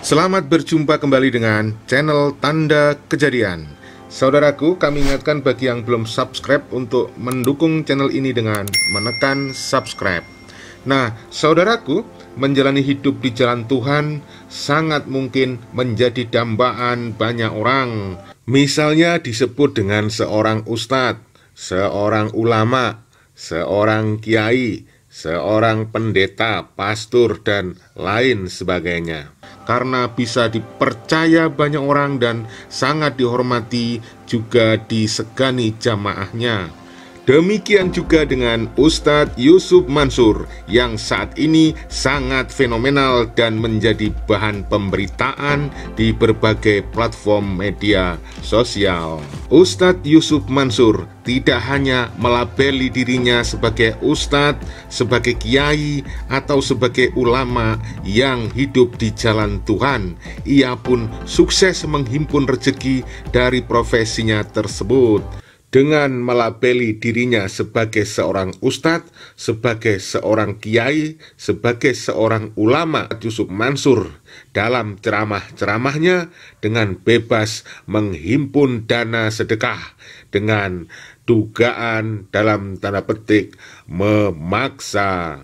Selamat berjumpa kembali dengan channel Tanda Kejadian. Saudaraku, kami ingatkan bagi yang belum subscribe untuk mendukung channel ini dengan menekan subscribe. Nah, saudaraku, menjalani hidup di jalan Tuhan sangat mungkin menjadi dambaan banyak orang. Misalnya disebut dengan seorang ustadz, seorang ulama, seorang kiai, seorang pendeta, pastor, dan lain sebagainya. Karena bisa dipercaya banyak orang dan sangat dihormati, juga disegani jamaahnya. Demikian juga dengan Ustadz Yusuf Mansur yang saat ini sangat fenomenal dan menjadi bahan pemberitaan di berbagai platform media sosial. Ustadz Yusuf Mansur tidak hanya melabeli dirinya sebagai ustadz, sebagai kiai, atau sebagai ulama yang hidup di jalan Tuhan. Ia pun sukses menghimpun rezeki dari profesinya tersebut. Dengan melabeli dirinya sebagai seorang ustadz, sebagai seorang kiai, sebagai seorang ulama, Yusuf Mansur dalam ceramah-ceramahnya dengan bebas menghimpun dana sedekah dengan dugaan dalam tanda petik memaksa.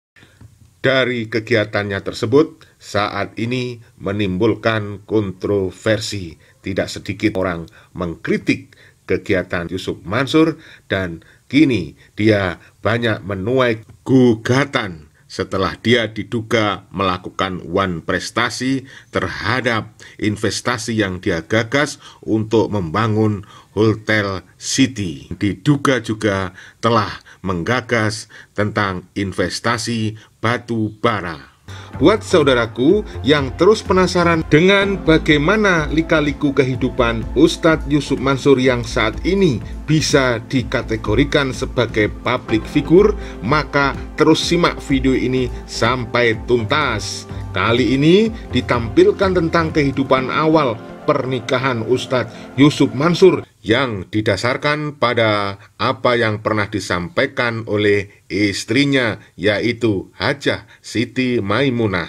Dari kegiatannya tersebut saat ini menimbulkan kontroversi. Tidak sedikit orang mengkritik kegiatan Yusuf Mansur dan kini dia banyak menuai gugatan setelah dia diduga melakukan prestasi terhadap investasi yang dia gagas untuk membangun Hotel City. Diduga juga telah menggagas tentang investasi batu bara. Buat saudaraku yang terus penasaran dengan bagaimana lika-liku kehidupan Ustadz Yusuf Mansur yang saat ini bisa dikategorikan sebagai public figure, maka terus simak video ini sampai tuntas. Kali ini ditampilkan tentang kehidupan awal pernikahan Ustadz Yusuf Mansur yang didasarkan pada apa yang pernah disampaikan oleh istrinya, yaitu Hajah Siti Maimunah.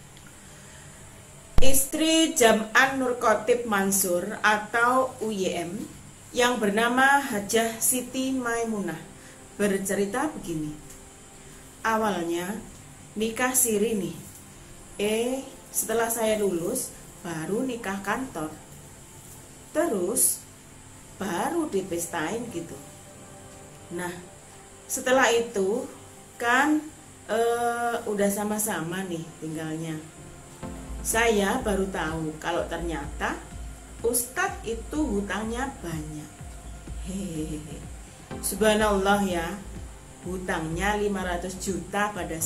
Istri Jam'an Nur Kotip Mansur atau UYM yang bernama Hajah Siti Maimunah bercerita begini. Awalnya nikah siri nih. Setelah saya lulus baru nikah kantor. Terus baru dipestain gitu. Nah, setelah itu kan udah sama-sama nih tinggalnya. Saya baru tahu kalau ternyata Ustadz itu hutangnya banyak. Hehehe. Subhanallah ya, hutangnya 500 juta pada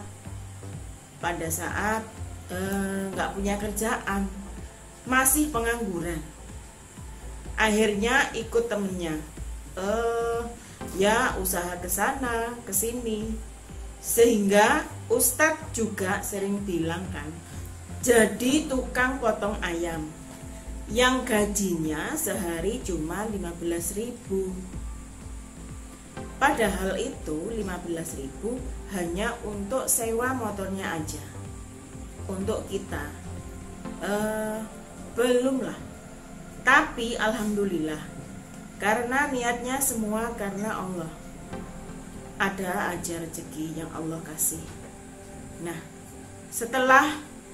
saat nggak punya kerjaan, masih pengangguran. Akhirnya ikut temennya, ya usaha kesana kesini, sehingga Ustadz juga sering bilang kan, jadi tukang potong ayam yang gajinya sehari cuma 15.000. Padahal itu 15.000 hanya untuk sewa motornya aja. Untuk kita belum lah. Tapi alhamdulillah, karena niatnya semua karena Allah, ada aja rezeki yang Allah kasih. Nah, setelah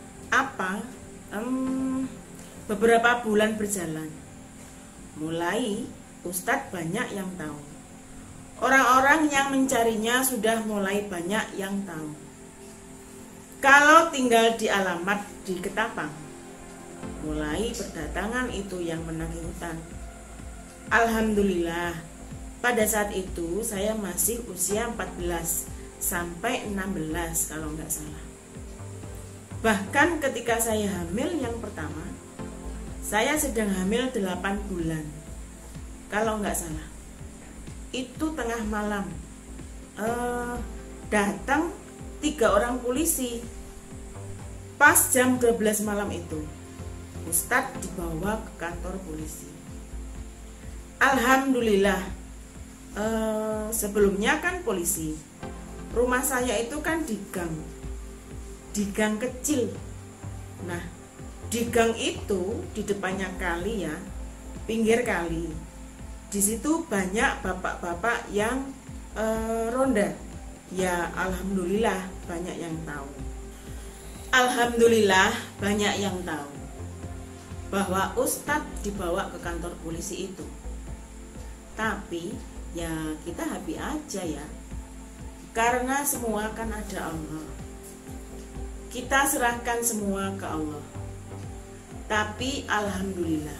beberapa bulan berjalan, mulai Ustadz banyak yang tahu. Orang-orang yang mencarinya sudah mulai banyak yang tahu. Kalau tinggal di alamat di Ketapang, mulai berdatangan itu yang menagih hutang. Alhamdulillah, pada saat itu saya masih usia 14 sampai 16 kalau nggak salah. Bahkan ketika saya hamil yang pertama, saya sedang hamil 8 bulan kalau nggak salah. Itu tengah malam datang 3 orang polisi. Pas jam 12 malam itu Ustadz dibawa ke kantor polisi. Alhamdulillah, sebelumnya kan polisi, rumah saya itu kan di gang kecil. Nah, Di gang itu, di depannya kali ya, pinggir kali. Di situ banyak bapak-bapak yang ronda. Ya alhamdulillah banyak yang tahu. Alhamdulillah banyak yang tahu bahwa Ustadz dibawa ke kantor polisi itu. Tapi ya kita happy aja ya, karena semua kan ada Allah. Kita serahkan semua ke Allah. Tapi alhamdulillah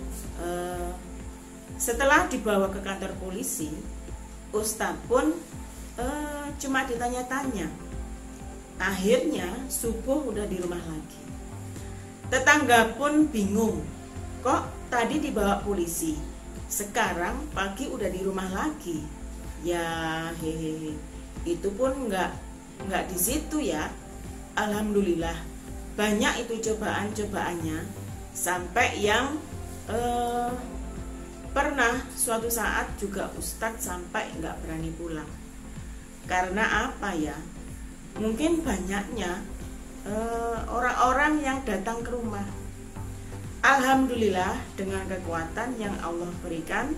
setelah dibawa ke kantor polisi, Ustadz pun cuma ditanya-tanya. Akhirnya subuh udah di rumah lagi. Tetangga pun bingung, kok tadi dibawa polisi, sekarang pagi udah di rumah lagi. Ya hehehe, itu pun nggak di situ ya. Alhamdulillah banyak itu cobaan-cobaannya, sampai yang pernah suatu saat juga Ustadz sampai nggak berani pulang. Karena apa ya? Mungkin banyaknya orang-orang yang datang ke rumah. Alhamdulillah dengan kekuatan yang Allah berikan,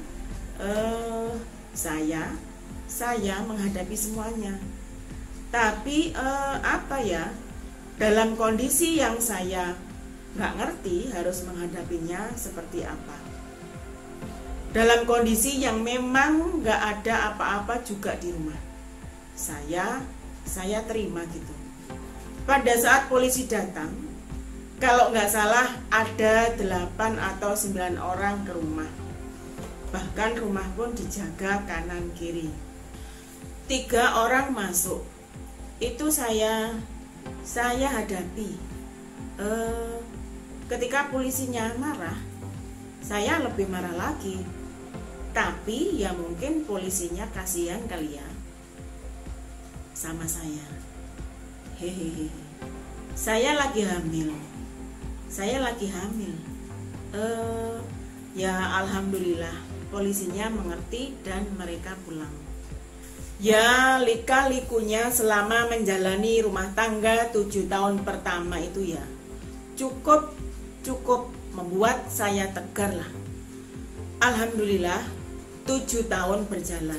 saya menghadapi semuanya. Tapi apa ya? Dalam kondisi yang saya nggak ngerti harus menghadapinya seperti apa. Dalam kondisi yang memang nggak ada apa-apa juga di rumah, saya terima gitu. Pada saat polisi datang, kalau nggak salah ada 8 atau 9 orang ke rumah. Bahkan rumah pun dijaga kanan kiri. 3 orang masuk, itu saya hadapi. Ketika polisinya marah, saya lebih marah lagi. Tapi ya mungkin polisinya kasihan kali ya sama saya. Hehehe. Saya lagi hamil. Ya alhamdulillah polisinya mengerti dan mereka pulang. Ya lika-likunya selama menjalani rumah tangga 7 tahun pertama itu ya cukup membuat saya tegar lah. Alhamdulillah 7 tahun berjalan,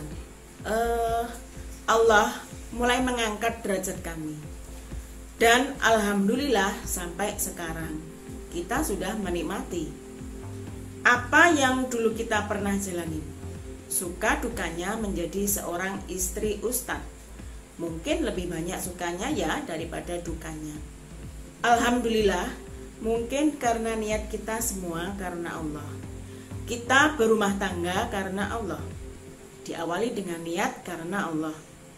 Allah mulai mengangkat derajat kami. Dan alhamdulillah sampai sekarang kita sudah menikmati apa yang dulu kita pernah jalani. Suka dukanya menjadi seorang istri Ustadz. Mungkin lebih banyak sukanya ya daripada dukanya. Alhamdulillah, mungkin karena niat kita semua karena Allah. Kita berumah tangga karena Allah. Diawali dengan niat karena Allah.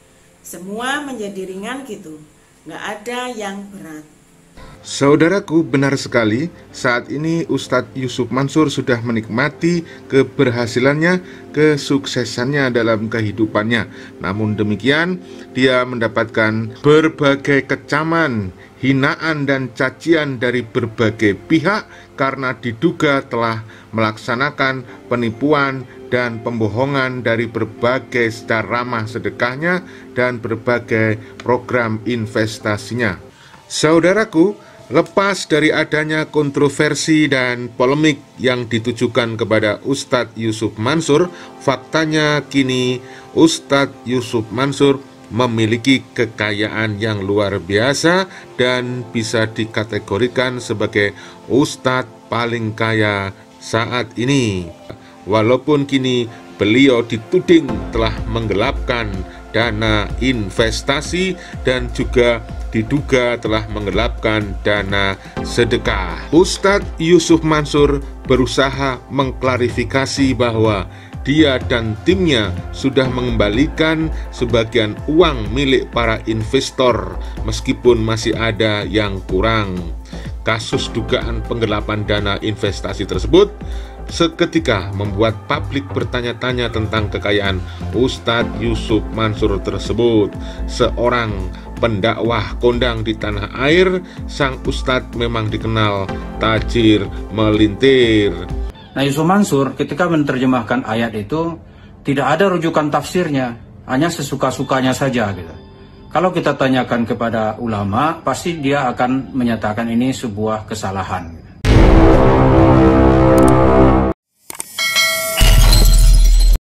Semua menjadi ringan gitu. Nggak ada yang berat. Saudaraku, benar sekali, saat ini Ustadz Yusuf Mansur sudah menikmati keberhasilannya, kesuksesannya dalam kehidupannya. Namun demikian, dia mendapatkan berbagai kecaman, hinaan dan cacian dari berbagai pihak karena diduga telah melaksanakan penipuan dan pembohongan dari berbagai secara ramah sedekahnya dan berbagai program investasinya. Saudaraku, lepas dari adanya kontroversi dan polemik yang ditujukan kepada Ustadz Yusuf Mansur, faktanya kini Ustadz Yusuf Mansur memiliki kekayaan yang luar biasa dan bisa dikategorikan sebagai Ustadz paling kaya saat ini. Walaupun kini beliau dituding telah menggelapkan dana investasi dan juga diduga telah menggelapkan dana sedekah. Ustadz Yusuf Mansur berusaha mengklarifikasi bahwa dia dan timnya sudah mengembalikan sebagian uang milik para investor meskipun masih ada yang kurang. Kasus dugaan penggelapan dana investasi tersebut seketika membuat publik bertanya-tanya tentang kekayaan Ustadz Yusuf Mansur tersebut. Seorang pendakwah kondang di tanah air, sang Ustadz memang dikenal tajir melintir. Nah, Yusuf Mansur ketika menerjemahkan ayat itu tidak ada rujukan tafsirnya, hanya sesuka-sukanya saja gitu. Kalau kita tanyakan kepada ulama, pasti dia akan menyatakan ini sebuah kesalahan.